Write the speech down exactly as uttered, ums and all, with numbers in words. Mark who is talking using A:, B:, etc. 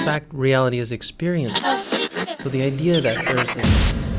A: fact, reality is experience. So the idea that there's this